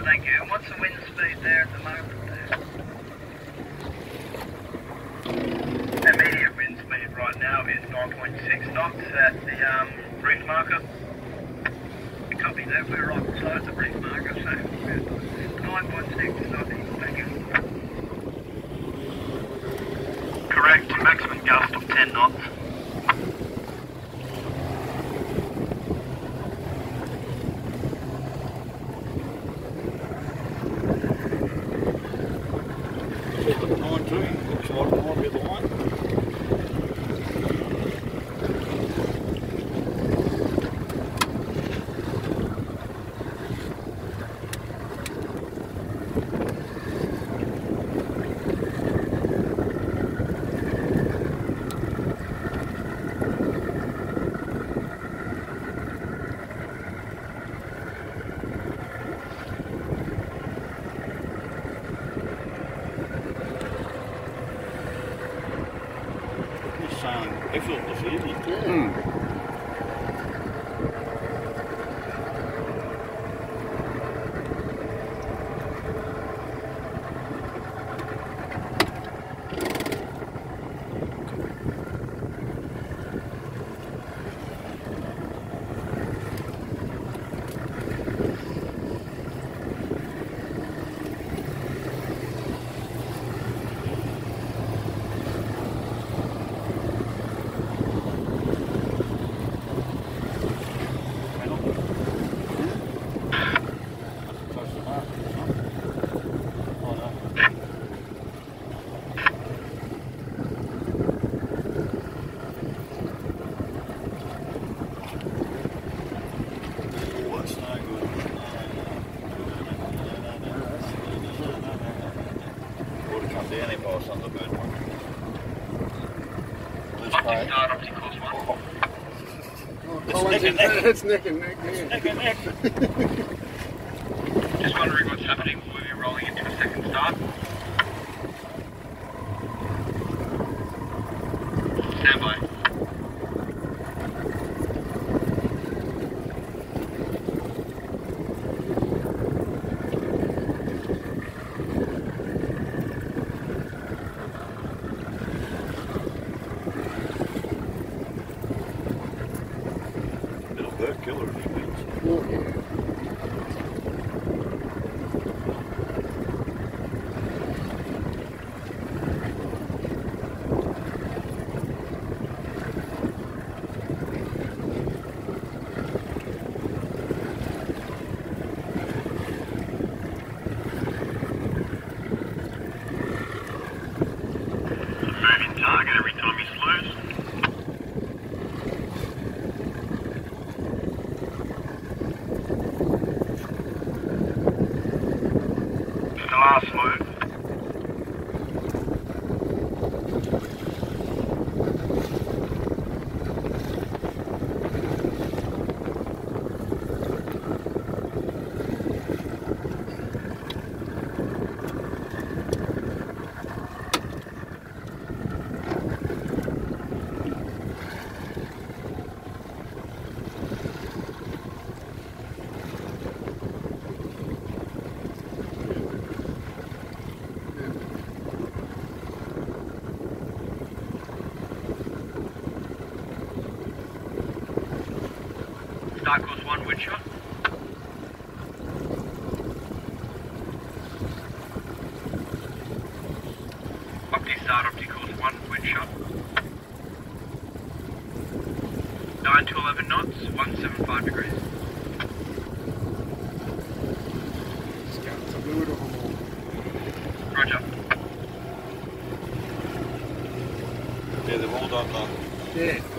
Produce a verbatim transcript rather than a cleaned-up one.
Thank you. And what's the wind speed there at the moment? Immediate wind speed right now is nine point six knots at the um, reef marker. Copy that, we're right beside the reef marker, so nine point six knots. Thank you. Correct, maximum gust of ten knots. nineteen, looks like it might be the one. Sound effortless, isn't it? Yeah. Mm. Down here by some of the bird one. Let's play. Start up to course one. It's neck and neck. It's neck and neck, yeah. Neck and neck. Just wondering what's happening. We'll be rolling into a second start. Stand by. Bird killer, if you will. Oh, yeah. Moving target every time you lose. Last move. Start course one, wind shot. Opti start, opti course one, wind shot. nine to eleven knots, one seven five degrees. It's got to do it all. Roger. Yeah, they've all done that. Yeah.